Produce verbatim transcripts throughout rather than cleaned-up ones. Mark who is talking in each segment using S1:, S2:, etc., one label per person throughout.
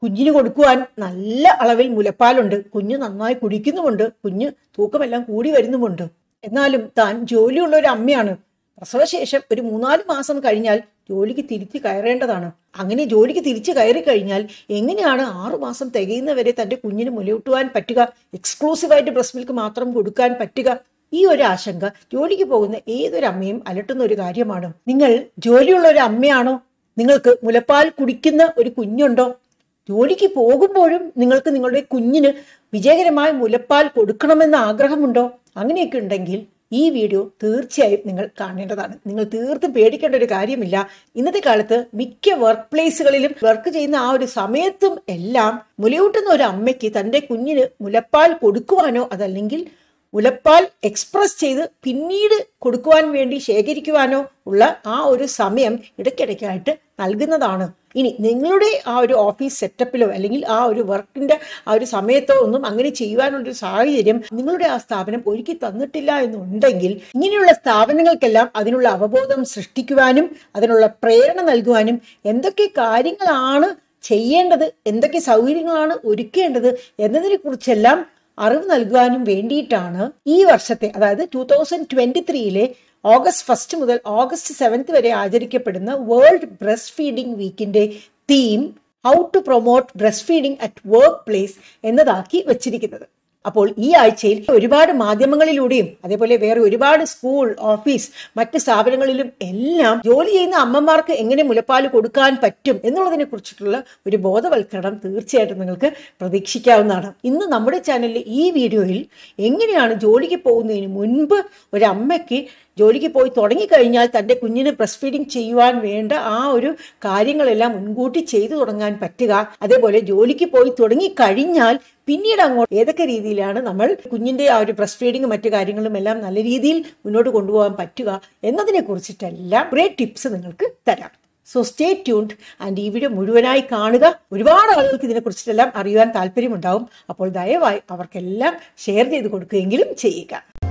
S1: കുഞ്ഞിന് കൊടുക്കുവാൻ നല്ല അളവിൽ മുലപ്പാലുണ്ട്, കുഞ്ഞ് നന്നായി കുടിക്കുന്നുമുണ്ട്, കുഞ്ഞ് തൂക്കമെല്ലാം കൂടി വരുന്നുമുണ്ട്. എന്നാലും താൻ ജോലിയുള്ള ഒരു അമ്മയാണ്. പ്രസവശേഷം ഒരു മൂന്നാല് മാസം കഴിഞ്ഞാൽ ജോലിക്ക് തിരിച്ചു കയറേണ്ടതാണ്. അങ്ങനെ ജോലിക്ക് തിരിച്ചു കയറി കഴിഞ്ഞാൽ എങ്ങനെയാണ് ആറു മാസം തികയുന്നവരെ തന്റെ കുഞ്ഞിന് മുലയൂട്ടുവാൻ പറ്റുക, എക്സ്ക്ലൂസീവായിട്ട് ബ്രസ്റ്റ് മിൽക്ക് മാത്രം കൊടുക്കാൻ പറ്റുക? ഈ ഒരു ആശങ്ക ജോലിക്ക് പോകുന്ന ഏതൊരു അമ്മയും അലട്ടുന്ന ഒരു കാര്യമാണ്. നിങ്ങൾ ജോലിയുള്ള ഒരു അമ്മയാണോ? നിങ്ങൾക്ക് മുലപ്പാൽ കുടിക്കുന്ന ഒരു കുഞ്ഞുണ്ടോ? ജോലിക്ക് പോകുമ്പോഴും നിങ്ങൾക്ക് നിങ്ങളുടെ കുഞ്ഞിന് വിജയകരമായ മുലപ്പാൽ കൊടുക്കണമെന്ന ആഗ്രഹമുണ്ടോ? അങ്ങനെയൊക്കെ ഉണ്ടെങ്കിൽ ഈ വീഡിയോ തീർച്ചയായും നിങ്ങൾ കാണേണ്ടതാണ്. നിങ്ങൾ തീർത്തും പേടിക്കേണ്ട ഒരു കാര്യമില്ല. ഇന്നത്തെ കാലത്ത് മിക്ക വർക്ക് പ്ലേസുകളിലും വർക്ക് ചെയ്യുന്ന ആ ഒരു സമയത്തും എല്ലാം മുലയൂട്ടുന്ന ഒരു അമ്മയ്ക്ക് തൻ്റെ കുഞ്ഞിന് മുലപ്പാൽ കൊടുക്കുവാനോ അതല്ലെങ്കിൽ മുലപ്പാൽ എക്സ്പ്രസ് ചെയ്ത് പിന്നീട് കൊടുക്കുവാൻ വേണ്ടി ശേഖരിക്കുവാനോ ഉള്ള ആ ഒരു സമയം ഇടയ്ക്കിടയ്ക്കായിട്ട് നൽകുന്നതാണ്. ഇനി നിങ്ങളുടെ ആ ഒരു ഓഫീസ് സെറ്റപ്പിലോ അല്ലെങ്കിൽ ആ ഒരു വർക്കിന്റെ ആ ഒരു സമയത്തോ ഒന്നും അങ്ങനെ ചെയ്യുവാനുള്ളൊരു സാഹചര്യം നിങ്ങളുടെ ആ സ്ഥാപനം ഒരുക്കി തന്നിട്ടില്ല എന്നുണ്ടെങ്കിൽ ഇങ്ങനെയുള്ള സ്ഥാപനങ്ങൾക്കെല്ലാം അതിനുള്ള അവബോധം സൃഷ്ടിക്കുവാനും അതിനുള്ള പ്രേരണ നൽകുവാനും എന്തൊക്കെ കാര്യങ്ങളാണ് ചെയ്യേണ്ടത്, എന്തൊക്കെ സൗകര്യങ്ങളാണ് ഒരുക്കേണ്ടത് എന്നതിനെ കുറിച്ചെല്ലാം അറിവ് നൽകുവാനും വേണ്ടിയിട്ടാണ് ഈ വർഷത്തെ, അതായത് ടൂ തൗസൻഡ് ട്വന്റി ത്രീയിലെ ഓഗസ്റ്റ് ഫസ്റ്റ് മുതൽ ഓഗസ്റ്റ് സെവൻത്ത് വരെ ആചരിക്കപ്പെടുന്ന വേൾഡ് ബ്രസ്റ്റ് ഫീഡിംഗ് വീക്കിന്റെ theme how to promote breastfeeding at workplace എന്നതാക്കി വച്ചിരിക്കുന്നത്. അപ്പോൾ ഈ ആഴ്ചയിൽ ഒരുപാട് മാധ്യമങ്ങളിലൂടെയും അതേപോലെ വേറെ ഒരുപാട് സ്കൂൾ, ഓഫീസ്, മറ്റ് സ്ഥാപനങ്ങളിലും എല്ലാം ജോലി ചെയ്യുന്ന അമ്മമാർക്ക് എങ്ങനെ മുലപ്പാൽ കൊടുക്കാൻ പറ്റും എന്നുള്ളതിനെ കുറിച്ചിട്ടുള്ള ഒരു ബോധവൽക്കരണം തീർച്ചയായിട്ടും നിങ്ങൾക്ക് പ്രതീക്ഷിക്കാവുന്നതാണ്. ഇന്ന് നമ്മുടെ ചാനലിൽ ഈ വീഡിയോയിൽ എങ്ങനെയാണ് ജോലിക്ക് പോകുന്നതിന് മുൻപ് ഒരു അമ്മയ്ക്ക് ജോലിക്ക് പോയി തുടങ്ങിക്കഴിഞ്ഞാൽ തൻ്റെ കുഞ്ഞിന് ബ്രസ്റ്റ് ഫീഡിങ് ചെയ്യുവാൻ വേണ്ട ആ ഒരു കാര്യങ്ങളെല്ലാം മുൻകൂട്ടി ചെയ്തു തുടങ്ങാൻ പറ്റുക, അതേപോലെ ജോലിക്ക് പോയി തുടങ്ങിക്കഴിഞ്ഞാൽ പിന്നീട് അങ്ങോട്ട് ഏതൊക്കെ രീതിയിലാണ് നമ്മൾ കുഞ്ഞിന്റെ ആ ഒരു ബ്രസ്റ്റ് ഫീഡിങ്ങും മറ്റു കാര്യങ്ങളും എല്ലാം നല്ല രീതിയിൽ മുന്നോട്ട് കൊണ്ടുപോകാൻ പറ്റുക എന്നതിനെ കുറിച്ചിട്ടെല്ലാം കുറേ ടിപ്സ് നിങ്ങൾക്ക് തരാം. സോ സ്റ്റേ ട്യൂൺഡ് ആൻഡ് ഈ വീഡിയോ മുഴുവനായി കാണുക. ഒരുപാട് ആളുകൾക്ക് ഇതിനെ കുറിച്ചിട്ടെല്ലാം അറിയുവാൻ താല്പര്യമുണ്ടാവും. അപ്പോൾ ദയവായി അവർക്കെല്ലാം ഷെയർ ചെയ്ത് കൊടുക്കുകയെങ്കിലും ചെയ്യുക.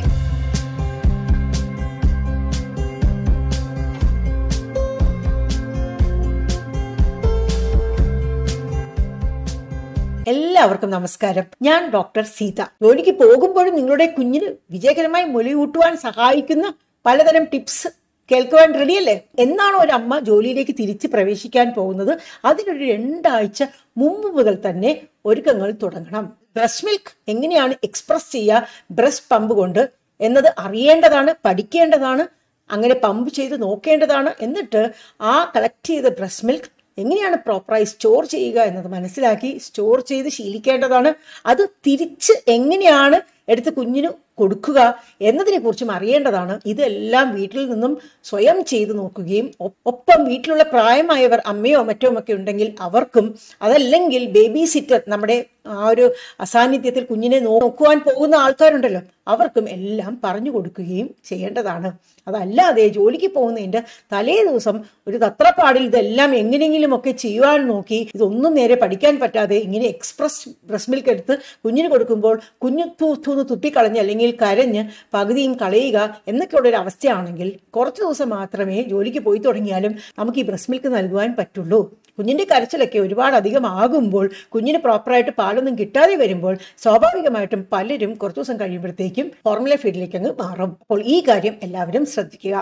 S1: എല്ലാവർക്കും നമസ്കാരം. ഞാൻ ഡോക്ടർ സീത. ജോലിക്ക് പോകുമ്പോഴും നിങ്ങളുടെ കുഞ്ഞിന് വിജയകരമായി മുലയൂട്ടുവാൻ സഹായിക്കുന്ന പലതരം ടിപ്സ് കേൾക്കുവാൻ റെഡിയല്ലേ? എന്നാണോ ഒരു അമ്മ ജോലിയിലേക്ക് തിരിച്ച് പ്രവേശിക്കാൻ പോകുന്നത് അതിനൊരു രണ്ടാഴ്ച മുമ്പ് മുതൽ തന്നെ ഒരുക്കങ്ങൾ തുടങ്ങണം. ബ്രസ്റ്റ് മിൽക്ക് എങ്ങനെയാണ് എക്സ്പ്രസ് ചെയ്യുക ബ്രസ്റ്റ് പമ്പ് കൊണ്ട് എന്നത് അറിയേണ്ടതാണ്, പഠിക്കേണ്ടതാണ്, അങ്ങനെ പമ്പ് ചെയ്ത് നോക്കേണ്ടതാണ്. എന്നിട്ട് ആ കളക്ട് ചെയ്ത ബ്രസ്റ്റ് മിൽക്ക് എങ്ങനെയാണ് പ്രോപ്പറായി സ്റ്റോർ ചെയ്യുക എന്നത് മനസ്സിലാക്കി സ്റ്റോർ ചെയ്ത് ശീലിക്കേണ്ടതാണ്. അത് തിരിച്ച് എങ്ങനെയാണ് എടുത്ത് കുഞ്ഞിന് കൊടുക്കുക എന്നതിനെ കുറിച്ചും അറിയേണ്ടതാണ്. ഇതെല്ലാം വീട്ടിൽ നിന്നും സ്വയം ചെയ്തു നോക്കുകയും ഒപ്പം വീട്ടിലുള്ള പ്രായമായവർ അമ്മയോ മറ്റോ ഒക്കെ ഉണ്ടെങ്കിൽ അവർക്കും, അതല്ലെങ്കിൽ ബേബി സിറ്റർ, നമ്മുടെ ആ ഒരു അസാന്നിധ്യത്തിൽ കുഞ്ഞിനെ നോക്കുവാൻ പോകുന്ന ആൾക്കാരുണ്ടല്ലോ, അവർക്കും എല്ലാം പറഞ്ഞു കൊടുക്കുകയും ചെയ്യേണ്ടതാണ്. അതല്ലാതെ ജോലിക്ക് പോകുന്നതിൻ്റെ തലേ ദിവസം ഒരു തത്രപ്പാടിൽ ഇതെല്ലാം എങ്ങനെയെങ്കിലും ഒക്കെ ചെയ്യുവാൻ നോക്കി ഇതൊന്നും നേരെ പഠിക്കാൻ പറ്റാതെ ഇങ്ങനെ എക്സ്പ്രസ് ബ്രസ്റ്റ് മിൽക്ക് എടുത്ത് കുഞ്ഞിന് കൊടുക്കുമ്പോൾ കുഞ്ഞു തൂന്ന് തുപ്പിക്കളഞ്ഞ് അല്ലെങ്കിൽ കരഞ്ഞ് പകുതിയും കളയുക എന്നൊക്കെയുള്ള ഒരു അവസ്ഥയാണെങ്കിൽ കുറച്ച് ദിവസം മാത്രമേ ജോലിക്ക് പോയി തുടങ്ങിയാലും നമുക്ക് ഈ ബ്രസ്റ്റ് മിൽക്ക് നൽകുവാൻ പറ്റുള്ളൂ. കുഞ്ഞിന്റെ കരച്ചിലൊക്കെ ഒരുപാട് അധികം ആകുമ്പോൾ, കുഞ്ഞിന് പ്രോപ്പറായിട്ട് പാലൊന്നും കിട്ടാതെ വരുമ്പോൾ സ്വാഭാവികമായിട്ടും പലരും കുറച്ചു ദിവസം കഴിയുമ്പോഴത്തേക്കും ഫോർമുല ഫീഡിലേക്ക് അങ്ങ് മാറും. അപ്പോൾ ഈ കാര്യം എല്ലാവരും ശ്രദ്ധിക്കുക.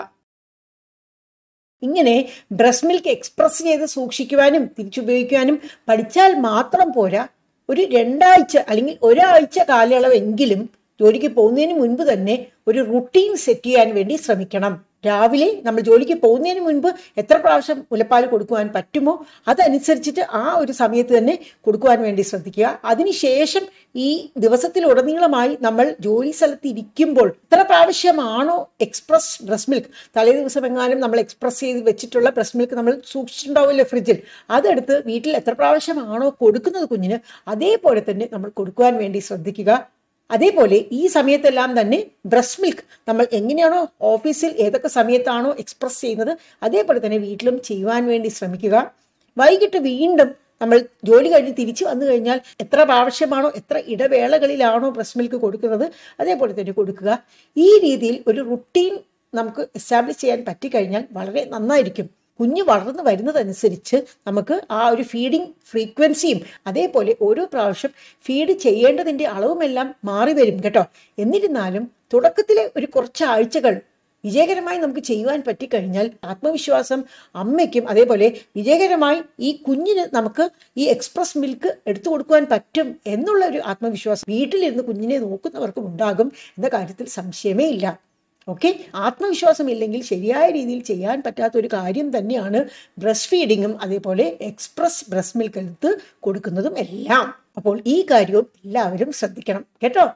S1: ഇങ്ങനെ ബ്രസ്റ്റ് മിൽക്ക് എക്സ്പ്രസ് ചെയ്ത് സൂക്ഷിക്കുവാനും തിരിച്ചുപയോഗിക്കുവാനും പഠിച്ചാൽ മാത്രം പോരാ. ഒരു രണ്ടാഴ്ച അല്ലെങ്കിൽ ഒരാഴ്ച കാലയളവെങ്കിലും ജോലിക്ക് പോകുന്നതിന് മുൻപ് തന്നെ ഒരു റുട്ടീൻ സെറ്റ് ചെയ്യാൻ വേണ്ടി ശ്രമിക്കണം. രാവിലെ നമ്മൾ ജോലിക്ക് പോകുന്നതിന് മുൻപ് എത്ര പ്രാവശ്യം മുലപ്പാൽ കൊടുക്കുവാൻ പറ്റുമോ അതനുസരിച്ചിട്ട് ആ ഒരു സമയത്ത് തന്നെ കൊടുക്കുവാൻ വേണ്ടി ശ്രദ്ധിക്കുക. അതിനുശേഷം ഈ ദിവസത്തിലുടനീളമായി നമ്മൾ ജോലി സ്ഥലത്ത് ഇരിക്കുമ്പോൾ എത്ര പ്രാവശ്യമാണോ എക്സ്പ്രസ് ബ്രസ്റ്റ് മിൽക്ക്, തലേ ദിവസം എങ്ങാനും നമ്മൾ എക്സ്പ്രസ് ചെയ്ത് വെച്ചിട്ടുള്ള ബ്രസ്റ്റ് മിൽക്ക് നമ്മൾ സൂക്ഷിച്ചിട്ടുണ്ടാവില്ല ഫ്രിഡ്ജിൽ, അതെടുത്ത് വീട്ടിൽ എത്ര പ്രാവശ്യമാണോ കൊടുക്കുന്നത് കുഞ്ഞിന് അതേപോലെ തന്നെ നമ്മൾ കൊടുക്കുവാൻ വേണ്ടി ശ്രദ്ധിക്കുക. അതേപോലെ ഈ സമയത്തെല്ലാം തന്നെ ബ്രസ്റ്റ് മിൽക്ക് നമ്മൾ എങ്ങനെയാണോ ഓഫീസിൽ ഏതൊക്കെ സമയത്താണോ എക്സ്പ്രസ് ചെയ്യുന്നത് അതേപോലെ തന്നെ വീട്ടിലും ചെയ്യുവാൻ വേണ്ടി ശ്രമിക്കുക. വൈകിട്ട് വീണ്ടും നമ്മൾ ജോലി കഴിഞ്ഞ് തിരിച്ചു വന്നു കഴിഞ്ഞാൽ എത്ര പ്രാവശ്യമാണോ എത്ര ഇടവേളകളിലാണോ ബ്രസ്റ്റ് മിൽക്ക് കൊടുക്കുന്നത് അതേപോലെ തന്നെ കൊടുക്കുക. ഈ രീതിയിൽ ഒരു റുട്ടീൻ നമുക്ക് എസ്റ്റാബ്ലിഷ് ചെയ്യാൻ പറ്റിക്കഴിഞ്ഞാൽ വളരെ നന്നായിരിക്കും. കുഞ്ഞ് വളർന്നു വരുന്നതനുസരിച്ച് നമുക്ക് ആ ഒരു ഫീഡിങ് ഫ്രീക്വൻസിയും അതേപോലെ ഓരോ പ്രാവശ്യം ഫീഡ് ചെയ്യേണ്ടതിൻ്റെ അളവുമെല്ലാം മാറി വരും കേട്ടോ. എന്നിരുന്നാലും തുടക്കത്തിലെ ഒരു കുറച്ച് ആഴ്ചകൾ വിജയകരമായി നമുക്ക് ചെയ്യുവാൻ പറ്റിക്കഴിഞ്ഞാൽ ആത്മവിശ്വാസം അമ്മയ്ക്കും അതേപോലെ വിജയകരമായി ഈ കുഞ്ഞിന് നമുക്ക് ഈ എക്സ്പ്രസ് മിൽക്ക് എടുത്തു കൊടുക്കുവാൻ പറ്റും എന്നുള്ള ഒരു ആത്മവിശ്വാസം വീട്ടിലിരുന്ന് കുഞ്ഞിനെ നോക്കുന്നവർക്കും ഉണ്ടാകും എന്ന കാര്യത്തിൽ സംശയമേ ഇല്ല. ഓക്കെ, ആത്മവിശ്വാസം ഇല്ലെങ്കിൽ ശരിയായ രീതിയിൽ ചെയ്യാൻ പറ്റാത്ത ഒരു കാര്യം തന്നെയാണ് ബ്രസ്റ്റ് ഫീഡിങ്ങും അതേപോലെ എക്സ്പ്രസ് ബ്രസ്റ്റ് മിൽക്ക് എടുത്ത് കൊടുക്കുന്നതും എല്ലാം. അപ്പോൾ ഈ കാര്യവും എല്ലാവരും ശ്രദ്ധിക്കണം കേട്ടോ.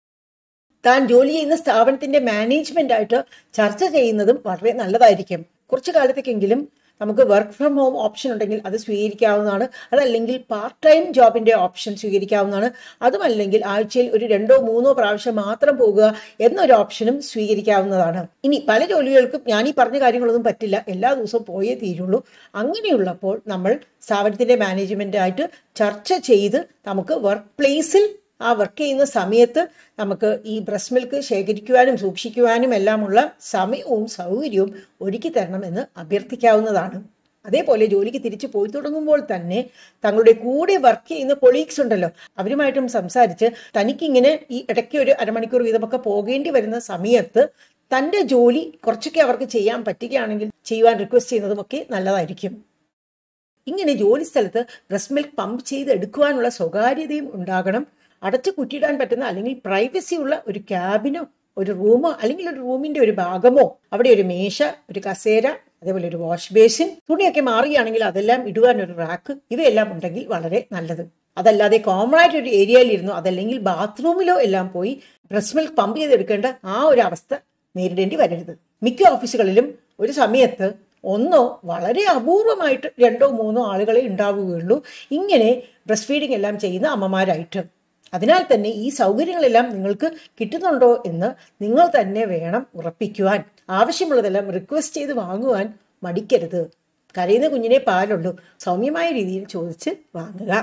S1: താൻ ജോലി ചെയ്യുന്ന സ്ഥാപനത്തിന്റെ മാനേജ്മെന്റ് ആയിട്ട് ചർച്ച ചെയ്യുന്നതും വളരെ നല്ലതായിരിക്കും. കുറച്ചു കാലത്തേക്കെങ്കിലും നമുക്ക് വർക്ക് ഫ്രം ഹോം ഓപ്ഷൻ ഉണ്ടെങ്കിൽ അത് സ്വീകരിക്കാവുന്നതാണ്. അതല്ലെങ്കിൽ പാർട്ട് ടൈം ജോബിന്റെ ഓപ്ഷൻ സ്വീകരിക്കാവുന്നതാണ്. അതുമല്ലെങ്കിൽ ആഴ്ചയിൽ ഒരു രണ്ടോ മൂന്നോ പ്രാവശ്യം മാത്രം പോകുക എന്നൊരു ഓപ്ഷനും സ്വീകരിക്കാവുന്നതാണ്. ഇനി പല ജോലികൾക്കും ഞാൻ ഈ പറഞ്ഞ കാര്യങ്ങളൊന്നും പറ്റില്ല, എല്ലാ ദിവസവും പോയേ തീരുള്ളൂ. അങ്ങനെയുള്ളപ്പോൾ നമ്മൾ സ്ഥാപനത്തിന്റെ മാനേജ്മെന്റായിട്ട് ചർച്ച ചെയ്ത് നമുക്ക് വർക്ക് പ്ലേസിൽ ആ വർക്ക് ചെയ്യുന്ന സമയത്ത് നമുക്ക് ഈ ബ്രസ്റ്റ് മിൽക്ക് ശേഖരിക്കുവാനും സൂക്ഷിക്കുവാനും എല്ലാമുള്ള സമയവും സൗകര്യവും ഒരുക്കി തരണമെന്ന് അഭ്യർത്ഥിക്കാവുന്നതാണ്. അതേപോലെ ജോലിക്ക് തിരിച്ചു പോയി തുടങ്ങുമ്പോൾ തന്നെ തങ്ങളുടെ കൂടെ വർക്ക് ചെയ്യുന്ന കൊളീഗ്സ് ഉണ്ടല്ലോ, അവരുമായിട്ടും സംസാരിച്ച് തനിക്കിങ്ങനെ ഈ ഇടയ്ക്ക് ഒരു അരമണിക്കൂർ വീതമൊക്കെ പോകേണ്ടി വരുന്ന സമയത്ത് തൻ്റെ ജോലി കുറച്ചൊക്കെ അവർക്ക് ചെയ്യാൻ പറ്റുകയാണെങ്കിൽ ചെയ്യുവാൻ റിക്വസ്റ്റ് ചെയ്യുന്നതുമൊക്കെ നല്ലതായിരിക്കും. ഇങ്ങനെ ജോലി സ്ഥലത്ത് ബ്രസ്റ്റ് മിൽക്ക് പമ്പ് ചെയ്ത് എടുക്കുവാനുള്ള സ്വകാര്യതയും ഉണ്ടാകണം. അടച്ചു കുറ്റിയിടാൻ പറ്റുന്ന അല്ലെങ്കിൽ പ്രൈവസി ഉള്ള ഒരു ക്യാബിനോ ഒരു റൂമോ അല്ലെങ്കിൽ ഒരു റൂമിന്റെ ഒരു ഭാഗമോ അവിടെ ഒരു മേശ, ഒരു കസേര, അതേപോലെ ഒരു വാഷ് ബേസിൻ, തുണിയൊക്കെ മാറുകയാണെങ്കിൽ അതെല്ലാം ഇടുവാൻ ഒരു റാക്ക്, ഇവയെല്ലാം ഉണ്ടെങ്കിൽ വളരെ നല്ലത്. അതല്ലാതെ കോമൺ ആയിട്ട് ഒരു ഏരിയയിലിരുന്നോ അതല്ലെങ്കിൽ ബാത്റൂമിലോ എല്ലാം പോയി ബ്രസ്റ്റ് മിൽക്ക് പമ്പ് ചെയ്തെടുക്കേണ്ട ആ ഒരു അവസ്ഥ നേരിടേണ്ടി വരരുത്. മിക്ക ഓഫീസുകളിലും ഒരു സമയത്ത് ഒന്നോ വളരെ അപൂർവമായിട്ട് രണ്ടോ മൂന്നോ ആളുകളെ ഉണ്ടാവുകയുള്ളൂ ഇങ്ങനെ ബ്രസ്റ്റ് ഫീഡിംഗ് എല്ലാം ചെയ്യുന്ന അമ്മമാരായിട്ട്. അതിനാൽ തന്നെ ഈ സൗകര്യങ്ങളെല്ലാം നിങ്ങൾക്ക് കിട്ടുന്നുണ്ടോ എന്ന് നിങ്ങൾ തന്നെ വേണം ഉറപ്പിക്കുവാൻ. ആവശ്യമുള്ളതെല്ലാം റിക്വസ്റ്റ് ചെയ്ത് വാങ്ങുവാൻ മടിക്കരുത്. കരയുന്ന കുഞ്ഞിനെ പാലുള്ളൂ, സൗമ്യമായ രീതിയിൽ ചോദിച്ച് വാങ്ങുക.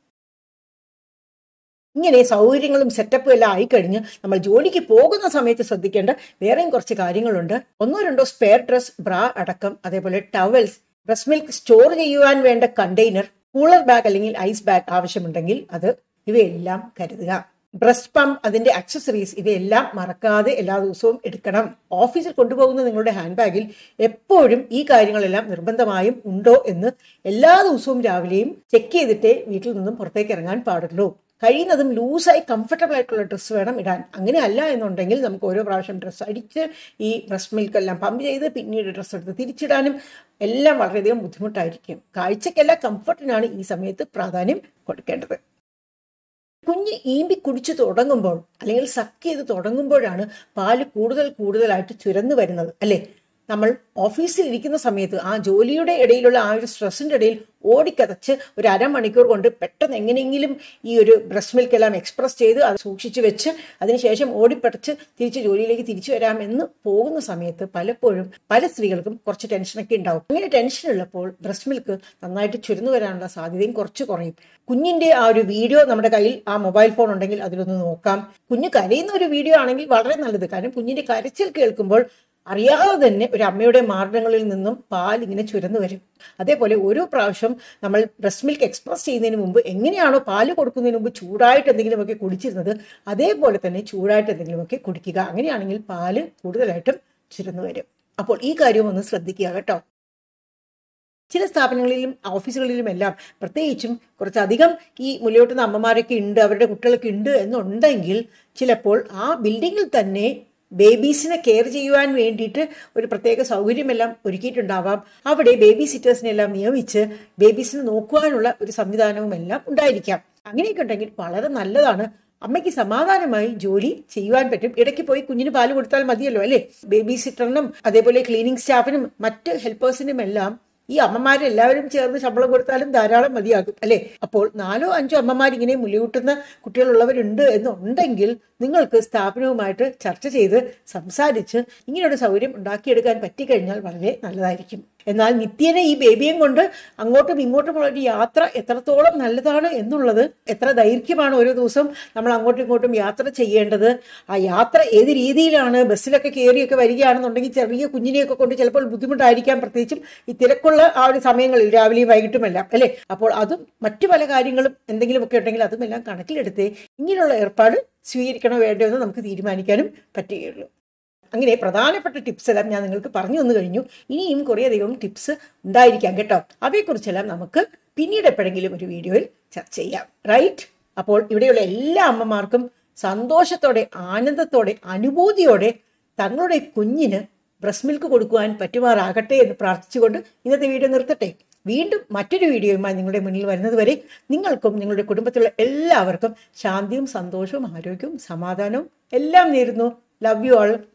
S1: ഇങ്ങനെ സൗകര്യങ്ങളും സെറ്റപ്പും എല്ലാം ആയിക്കഴിഞ്ഞ് നമ്മൾ ജോലിക്ക് പോകുന്ന സമയത്ത് ശ്രദ്ധിക്കേണ്ട വേറെയും കുറച്ച് കാര്യങ്ങളുണ്ട്. ഒന്നോ രണ്ടോ സ്പെയർ ഡ്രസ്, ബ്രാ അടക്കം, അതേപോലെ ടവൽസ്, ബ്രസ്റ്റ് മിൽക്ക് സ്റ്റോർ ചെയ്യുവാൻ വേണ്ട കണ്ടെയ്നർ, കൂളർ ബാഗ് അല്ലെങ്കിൽ ഐസ് ബാഗ് ആവശ്യമുണ്ടെങ്കിൽ അത് ഇവയെല്ലാം കരുതുക. ബ്രസ്റ്റ് പമ്പ്, അതിന്റെ ആക്സസറീസ്, ഇവയെല്ലാം മറക്കാതെ എല്ലാ ദിവസവും എടുക്കണം. ഓഫീസിൽ കൊണ്ടുപോകുന്ന നിങ്ങളുടെ ഹാൻഡ് ബാഗിൽ എപ്പോഴും ഈ കാര്യങ്ങളെല്ലാം നിർബന്ധമായും ഉണ്ടോ എന്ന് എല്ലാ ദിവസവും രാവിലെയും ചെക്ക് ചെയ്തിട്ടേ വീട്ടിൽ നിന്നും പുറത്തേക്ക് ഇറങ്ങാൻ പാടുള്ളൂ. കഴിയുന്നതും ലൂസായി കംഫർട്ടബിൾ ആയിട്ടുള്ള ഡ്രസ്സ് വേണം ഇടാൻ. അങ്ങനെ അല്ല എന്നുണ്ടെങ്കിൽ നമുക്ക് ഓരോ പ്രാവശ്യം ഡ്രസ്സ് അടിച്ച് ഈ ബ്രസ്റ്റ് മിൽക്ക് എല്ലാം പമ്പ് ചെയ്ത് പിന്നീട് ഡ്രസ്സ് എടുത്ത് തിരിച്ചിടാനും എല്ലാം വളരെയധികം ബുദ്ധിമുട്ടായിരിക്കും. കാഴ്ചയ്ക്കല്ല കംഫർട്ടിനാണ് ഈ സമയത്ത് പ്രാധാന്യം കൊടുക്കേണ്ടത്. കുഞ്ഞ് ഈമ്പി കുടിച്ചു തുടങ്ങുമ്പോൾ അല്ലെങ്കിൽ സക്ക് ചെയ്ത് തുടങ്ങുമ്പോഴാണ് പാല് കൂടുതൽ കൂടുതലായിട്ട് ചുരന്നു വരുന്നത് അല്ലേ. നമ്മൾ ഓഫീസിൽ ഇരിക്കുന്ന സമയത്ത് ആ ജോലിയുടെ ഇടയിലുള്ള ആ ഒരു സ്ട്രെസ്സിന്റെ ഇടയിൽ ഓടിക്കതച്ച് ഒരു അരമണിക്കൂർ കൊണ്ട് പെട്ടെന്ന് എങ്ങനെയെങ്കിലും ഈ ഒരു ബ്രസ്റ്റ് മിൽക്ക് എല്ലാം എക്സ്പ്രസ് ചെയ്ത് അത് സൂക്ഷിച്ചു വെച്ച് അതിനുശേഷം ഓടിപ്പടച്ച് തിരിച്ച് ജോലിയിലേക്ക് തിരിച്ചു വരാമെന്ന് പോകുന്ന സമയത്ത് പലപ്പോഴും പല സ്ത്രീകൾക്കും കുറച്ച് ടെൻഷനൊക്കെ ഉണ്ടാവും. അങ്ങനെ ടെൻഷൻ ഉള്ളപ്പോൾ ബ്രസ്റ്റ് മിൽക്ക് നന്നായിട്ട് ചുരുന്നു വരാനുള്ള സാധ്യതയും കുറച്ച് കുറയും. കുഞ്ഞിന്റെ ആ ഒരു വീഡിയോ നമ്മുടെ കയ്യിൽ ആ മൊബൈൽ ഫോൺ ഉണ്ടെങ്കിൽ അതിലൊന്ന് നോക്കാം. കുഞ്ഞ് കരയുന്ന ഒരു വീഡിയോ ആണെങ്കിൽ വളരെ നല്ലത്. കാരണം കുഞ്ഞിന്റെ കരച്ചിൽ കേൾക്കുമ്പോൾ അറിയാതെ തന്നെ ഒരു അമ്മയുടെ മാർദ്ദങ്ങളിൽ നിന്നും പാൽ ഇങ്ങനെ ചുരന്നു വരും. അതേപോലെ ഓരോ പ്രാവശ്യം നമ്മൾ ബ്രസ്റ്റ് മിൽക്ക് എക്സ്പ്രസ് ചെയ്യുന്നതിന് മുമ്പ് എങ്ങനെയാണോ പാല് കൊടുക്കുന്നതിന് മുമ്പ് ചൂടായിട്ട് എന്തെങ്കിലുമൊക്കെ കുടിച്ചിരുന്നത് അതേപോലെ തന്നെ ചൂടായിട്ട് എന്തെങ്കിലുമൊക്കെ കുടിക്കുക. അങ്ങനെയാണെങ്കിൽ പാല് കൂടുതലായിട്ടും ചുരന്നു വരും. അപ്പോൾ ഈ കാര്യവും ഒന്ന് ശ്രദ്ധിക്കുക കേട്ടോ. ചില സ്ഥാപനങ്ങളിലും ഓഫീസുകളിലും എല്ലാം പ്രത്യേകിച്ചും കുറച്ചധികം ഈ മുലയൂട്ടുന്ന അമ്മമാരൊക്കെ ഉണ്ട്, അവരുടെ കുട്ടികളൊക്കെ ഉണ്ട് എന്നുണ്ടെങ്കിൽ ചിലപ്പോൾ ആ ബിൽഡിങ്ങിൽ തന്നെ ബേബീസിനെ കെയർ ചെയ്യുവാൻ വേണ്ടിയിട്ട് ഒരു പ്രത്യേക സൗകര്യമെല്ലാം ഒരുക്കിയിട്ടുണ്ടാവാം. അവിടെ ബേബി സിറ്റേഴ്സിനെല്ലാം നിയമിച്ച് ബേബീസിനെ നോക്കുവാനുള്ള ഒരു സംവിധാനവും എല്ലാം ഉണ്ടായിരിക്കാം. അങ്ങനെയൊക്കെ ഉണ്ടെങ്കിൽ വളരെ നല്ലതാണ്. അമ്മയ്ക്ക് സമാധാനമായി ജോലി ചെയ്യുവാൻ പറ്റും. ഇടയ്ക്ക് പോയി കുഞ്ഞിന് പാല് കൊടുത്താൽ മതിയല്ലോ അല്ലെ. ബേബി സിറ്ററിനും അതേപോലെ ക്ലീനിങ് സ്റ്റാഫിനും മറ്റ് ഹെൽപ്പേഴ്സിനും എല്ലാം ഈ അമ്മമാരെല്ലാവരും ചേർന്ന് ശമ്പളം കൊടുത്താലും ധാരാളം മതിയാകും അല്ലെ. അപ്പോൾ നാലോ അഞ്ചോ അമ്മമാരിങ്ങനെ മുലയൂട്ടുന്ന കുട്ടികളുള്ളവരുണ്ട് എന്നുണ്ടെങ്കിൽ നിങ്ങൾക്ക് സ്ഥാപനവുമായിട്ട് ചർച്ച ചെയ്ത് സംസാരിച്ച് ഇങ്ങനെയൊരു സൗകര്യം ഉണ്ടാക്കിയെടുക്കാൻ പറ്റിക്കഴിഞ്ഞാൽ വളരെ നല്ലതായിരിക്കും. എന്നാൽ നിത്യേന ഈ ബേബിയും കൊണ്ട് അങ്ങോട്ടും ഇങ്ങോട്ടുമുള്ള ഒരു യാത്ര എത്രത്തോളം നല്ലതാണ് എന്നുള്ളത്, എത്ര ദൈർഘ്യമാണ് ഓരോ ദിവസം നമ്മൾ അങ്ങോട്ടും ഇങ്ങോട്ടും യാത്ര ചെയ്യേണ്ടത്, ആ യാത്ര ഏത് രീതിയിലാണ്, ബസ്സിലൊക്കെ കയറിയൊക്കെ വരികയാണെന്നുണ്ടെങ്കിൽ ചെറിയ കുഞ്ഞിനെയൊക്കെ കൊണ്ട് ചിലപ്പോൾ ബുദ്ധിമുട്ടായിരിക്കാം, പ്രത്യേകിച്ചും ഈ തിരക്കുള്ള ആ ഒരു സമയങ്ങളിൽ രാവിലെയും വൈകിട്ടുമെല്ലാം അല്ലേ. അപ്പോൾ അതും മറ്റു പല കാര്യങ്ങളും എന്തെങ്കിലുമൊക്കെ ഉണ്ടെങ്കിൽ അതുമെല്ലാം കണക്കിലെടുത്തേ ഇങ്ങനെയുള്ള ഏർപ്പാട് സ്വീകരിക്കണോ വേണ്ടോ എന്ന് നമുക്ക് തീരുമാനിക്കാനും പറ്റുകയുള്ളൂ. അങ്ങനെ പ്രധാനപ്പെട്ട ടിപ്സ് എല്ലാം ഞാൻ നിങ്ങൾക്ക് പറഞ്ഞു തന്നു കഴിഞ്ഞു. ഇനിയും കുറേയധികം ടിപ്സ് ഉണ്ടായിരിക്കാം കേട്ടോ. അവയെക്കുറിച്ചെല്ലാം നമുക്ക് പിന്നീട് എപ്പോഴെങ്കിലും ഒരു വീഡിയോയിൽ ചർച്ച ചെയ്യാം. റൈറ്റ്? അപ്പോൾ ഇവിടെയുള്ള എല്ലാ അമ്മമാർക്കും സന്തോഷത്തോടെ, ആനന്ദത്തോടെ, അനുഭൂതിയോടെ തങ്ങളുടെ കുഞ്ഞിന് ബ്രസ്റ്റ് മിൽക്ക് കൊടുക്കുവാൻ പറ്റുമാറാകട്ടെ എന്ന് പ്രാർത്ഥിച്ചുകൊണ്ട് ഇന്നത്തെ വീഡിയോ നിർത്തട്ടെ. വീണ്ടും മറ്റൊരു വീഡിയോയുമായി നിങ്ങളുടെ മുന്നിൽ വരുന്നത് വരെ നിങ്ങൾക്കും നിങ്ങളുടെ കുടുംബത്തിലുള്ള എല്ലാവർക്കും ശാന്തിയും സന്തോഷവും ആരോഗ്യവും സമാധാനവും എല്ലാം നേരുന്നു. Love you all.